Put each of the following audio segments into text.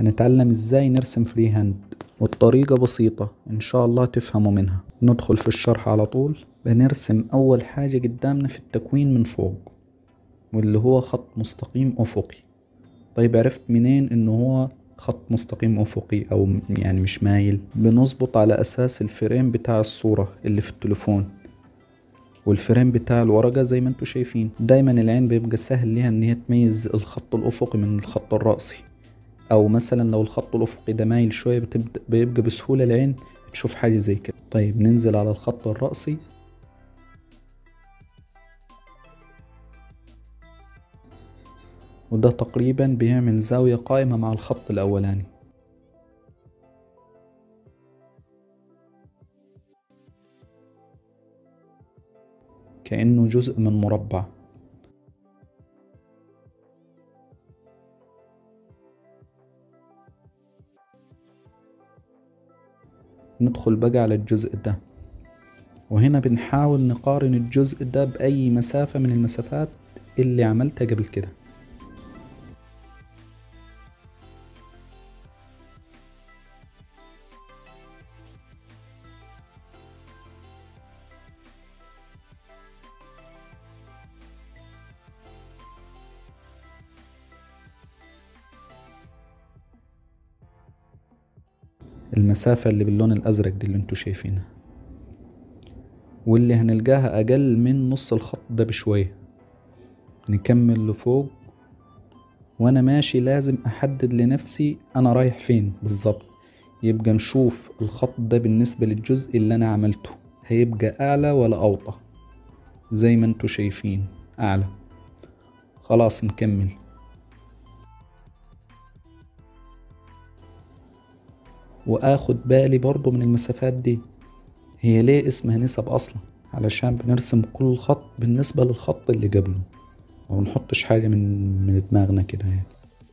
هنتعلم ازاي نرسم فري هاند، والطريقة بسيطة ان شاء الله تفهموا منها. ندخل في الشرح على طول. بنرسم اول حاجة قدامنا في التكوين من فوق، واللي هو خط مستقيم افقي. طيب عرفت منين انه هو خط مستقيم افقي او يعني مش مايل؟ بنظبط على اساس الفريم بتاع الصورة اللي في التليفون والفريم بتاع الورقة. زي ما انتوا شايفين دايما العين بيبقى سهل ليها ان هي تميز الخط الافقي من الخط الرأسي، او مثلا لو الخط الافقي ده مايل شوية بيبقى بسهولة العين تشوف حاجة زي كده. طيب ننزل على الخط الرأسي، وده تقريبا بيعمل زاوية قائمة مع الخط الاولاني. كأنه جزء من مربع. ندخل بقى على الجزء ده، وهنا بنحاول نقارن الجزء ده بأي مسافة من المسافات اللي عملتها قبل كده. المسافة اللي باللون الأزرق دي اللي انتوا شايفينها، واللي هنلقاها أقل من نص الخط ده بشوية. نكمل لفوق، وأنا ماشي لازم أحدد لنفسي أنا رايح فين بالظبط. يبقى نشوف الخط ده بالنسبة للجزء اللي أنا عملته هيبقى أعلى ولا أوطى. زي ما انتوا شايفين أعلى. خلاص نكمل. وآخد بالي برضو من المسافات دي. هي ليه اسمها نسب أصلا؟ علشان بنرسم كل خط بالنسبة للخط اللي قبله، ومنحطش حاجة من دماغنا كده يعني.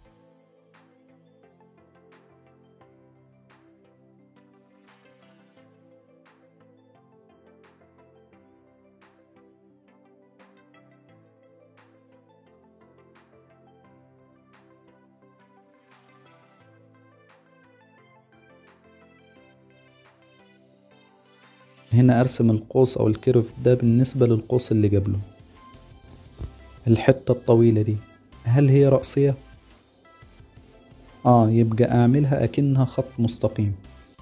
هنا أرسم القوس أو الكيرف ده بالنسبة للقوس اللي قبله. الحتة الطويلة دي هل هي رأسية؟ يبقى أعملها أكنها خط مستقيم.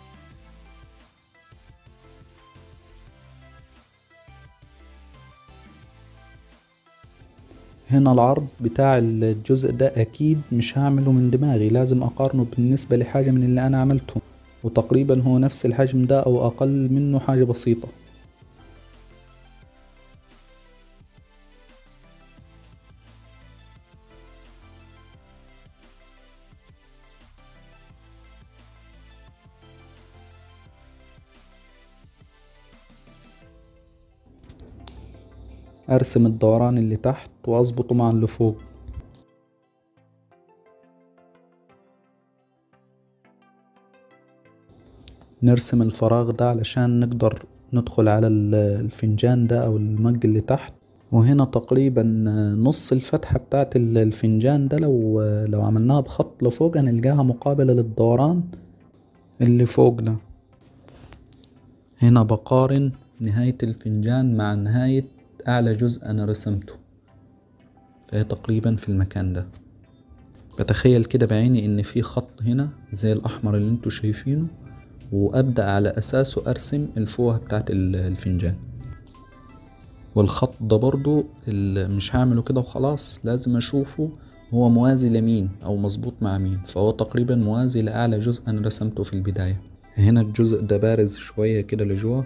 هنا العرض بتاع الجزء ده أكيد مش هعمله من دماغي، لازم أقارنه بالنسبة لحاجة من اللي أنا عملته، وتقريبا هو نفس الحجم ده أو أقل منه حاجة بسيطة. أرسم الدوران اللي تحت وأظبطه مع اللي فوق. نرسم الفراغ ده علشان نقدر ندخل على الفنجان ده أو المج اللي تحت. وهنا تقريبا نص الفتحة بتاعت الفنجان ده لو عملناها بخط لفوق هنلقاها مقابلة للدوران اللي فوق ده. هنا بقارن نهاية الفنجان مع نهاية أعلى جزء أنا رسمته، فهي تقريبا في المكان ده. بتخيل كده بعيني إن في خط هنا زي الأحمر اللي انتوا شايفينه، وأبدأ على أساسه أرسم الفوهة بتاعت الفنجان. والخط ده برضو مش هعمله كده وخلاص، لازم أشوفه هو موازي لمين أو مظبوط مع مين. فهو تقريبا موازي لأعلى جزء أنا رسمته في البداية. هنا الجزء ده بارز شوية كده لجوه.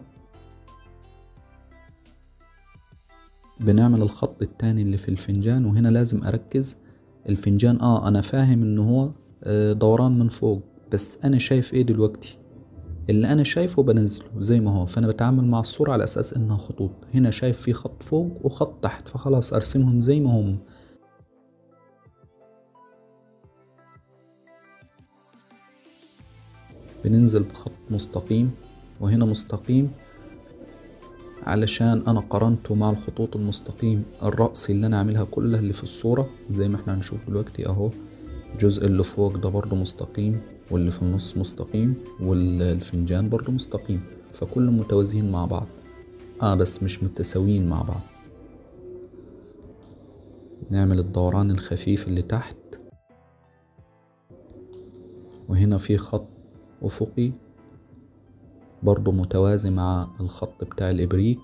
بنعمل الخط التاني اللي في الفنجان، وهنا لازم أركز. الفنجان أنا فاهم إنه هو دوران من فوق، بس أنا شايف إيه دلوقتي؟ اللي أنا شايفه بنزله زي ما هو، فأنا بتعامل مع الصورة على أساس إنها خطوط. هنا شايف في خط فوق وخط تحت، فخلاص أرسمهم زي ما هم. بننزل بخط مستقيم، وهنا مستقيم علشان أنا قارنته مع الخطوط المستقيم الرأسي اللي أنا عاملها كلها اللي في الصورة، زي ما احنا هنشوف دلوقتي أهو. الجزء اللي فوق ده برضو مستقيم، واللي في النص مستقيم، والفنجان برضو مستقيم، فكلهم متوازيين مع بعض. بس مش متساويين مع بعض. نعمل الدوران الخفيف اللي تحت، وهنا في خط أفقي برضو متوازي مع الخط بتاع الإبريق.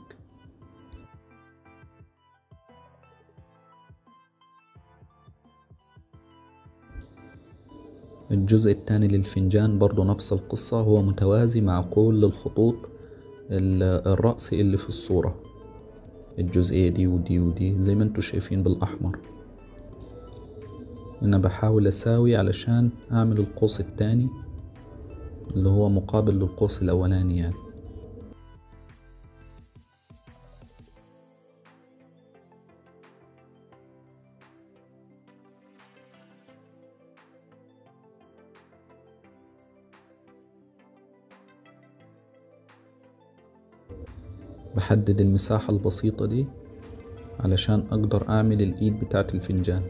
الجزء الثاني للفنجان برضو نفس القصة، هو متوازي مع كل الخطوط الرأسي اللي في الصورة، الجزئية دي ودي ودي زي ما انتوا شايفين بالأحمر. أنا بحاول أساوي علشان أعمل القوس الثاني اللي هو مقابل للقوس الأولاني يعني. بحدد المساحة البسيطة دي علشان أقدر أعمل الإيد بتاعة الفنجان.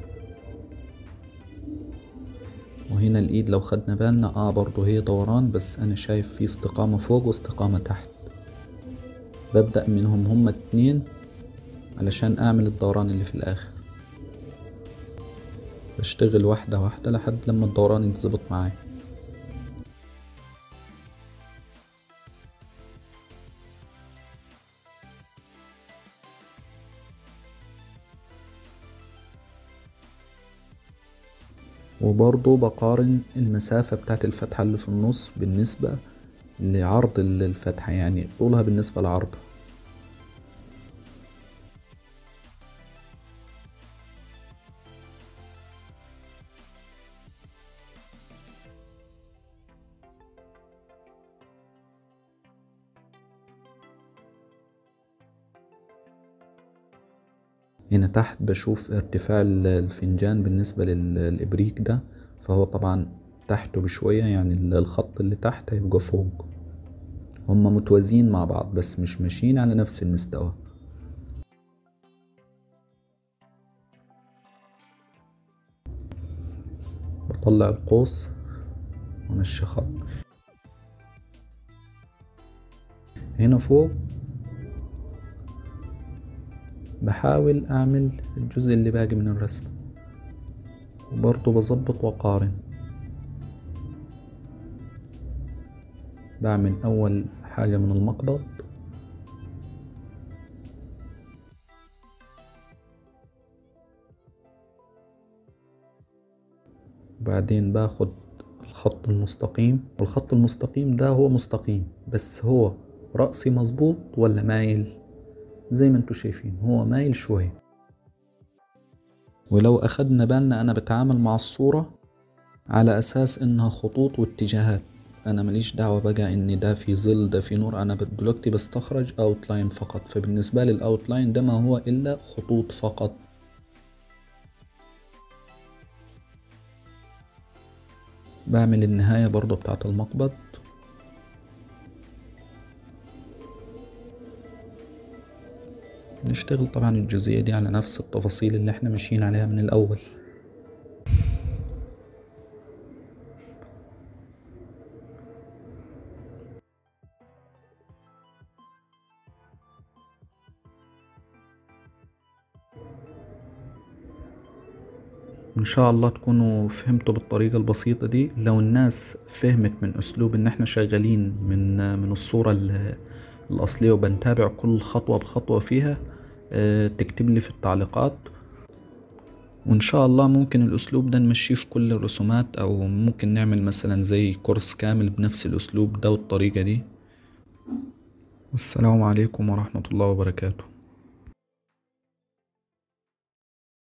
وهنا الإيد لو خدنا بالنا برضو هي دوران، بس أنا شايف في استقامة فوق واستقامة تحت. ببدأ منهم هما اتنين علشان أعمل الدوران اللي في الآخر. بشتغل واحدة واحدة لحد لما الدوران يتظبط معايا. وبرضو بقارن المسافة بتاعت الفتحة اللي في النص بالنسبة لعرض الفتحة، يعني طولها بالنسبة لعرضها. هنا تحت بشوف ارتفاع الفنجان بالنسبة للإبريق ده، فهو طبعا تحته بشوية، يعني الخط اللي تحت هيبقى فوق. هما متوازيين مع بعض بس مش ماشيين على نفس المستوى. بطلع القوس ومشي خط. هنا فوق بحاول أعمل الجزء اللي باقي من الرسم، وبرضه بظبط وأقارن. بعمل أول حاجة من المقبض، وبعدين باخد الخط المستقيم، والخط المستقيم ده هو مستقيم بس هو رأسي مظبوط ولا مايل؟ زي ما انتوا شايفين هو مايل شوية. ولو أخدنا بالنا أنا بتعامل مع الصورة على أساس إنها خطوط واتجاهات، أنا ماليش دعوة بقى إن ده في ظل ده في نور. أنا دلوقتي بستخرج أوتلاين فقط، فبالنسبة لي الأوتلاين ده ما هو إلا خطوط فقط. بعمل النهاية برضو بتاعت المقبض. نشتغل طبعا الجزئية دي على نفس التفاصيل اللي احنا ماشيين عليها من الأول. ان شاء الله تكونوا فهمتوا بالطريقة البسيطة دي. لو الناس فهمت من اسلوب ان احنا شغالين من الصورة الاصلية وبنتابع كل خطوة بخطوة فيها، تكتب لي في التعليقات، وان شاء الله ممكن الاسلوب ده نمشيه في كل الرسومات، او ممكن نعمل مثلا زي كورس كامل بنفس الاسلوب ده والطريقة دي. والسلام عليكم ورحمة الله وبركاته.